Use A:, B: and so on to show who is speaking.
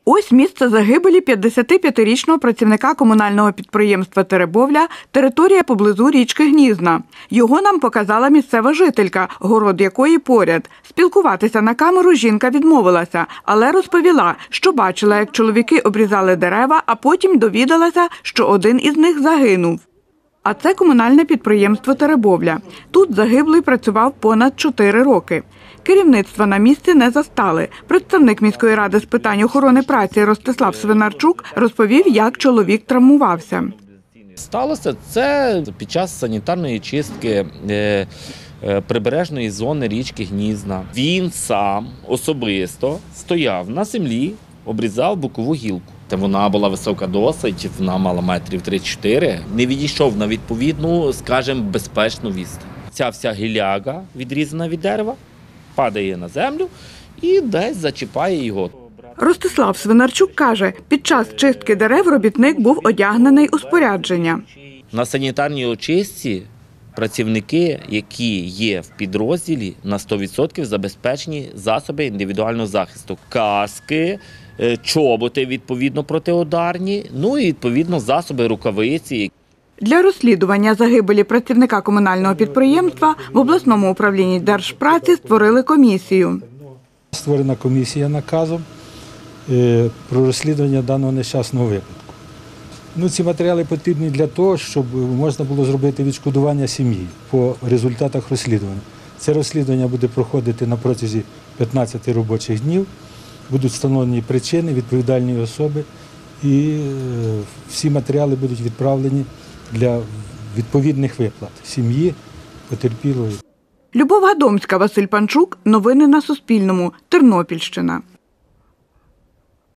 A: Ось місце загибелі 55-річного працівника комунального підприємства «Теребовля», територія поблизу річки Гнізна. Його нам показала місцева жителька, город якої поряд. Спілкуватися на камеру жінка відмовилася, але розповіла, що бачила, як чоловіки обрізали дерева, а потім довідалася, що один із них загинув. А це комунальне підприємство «Теребовля». Тут загиблий працював понад 4 роки. Керівництва на місці не застали. Представник міської ради з питань охорони праці Ростислав Свинарчук розповів, як чоловік травмувався.
B: Сталося це під час санітарної чистки прибережної зони річки Гнізна. Він сам особисто стояв на землі, обрізав бокову гілку. Вона була висока досить, вона мала метрів 3-4. Не відійшов на відповідну, скажімо, безпечну відстань. Ця вся гіляга, відрізана від дерева, падає на землю і десь зачіпає його.
A: Ростислав Свинарчук каже, під час чистки дерев робітник був одягнений у спорядження.
B: На санітарній очистці працівники, які є в підрозділі, на 100% забезпечені засоби індивідуального захисту. Каски, чоботи, відповідно, протиударні, ну і, відповідно, засоби рукавиці.
A: Для розслідування загибелі працівника комунального підприємства в обласному управлінні Держпраці створили комісію.
C: Створена комісія наказом про розслідування даного нещасного випадку. Ці матеріали потрібні для того, щоб можна було зробити відшкодування сім'ї по результатах розслідування. Це розслідування буде проходити на протязі 15 робочих днів. Будуть встановлені причини, відповідальні особи і всі матеріали будуть відправлені для відповідних виплат сім'ї потерпілої.
A: Любов Гадомська, Василь Панчук. Новини на Суспільному. Тернопільщина.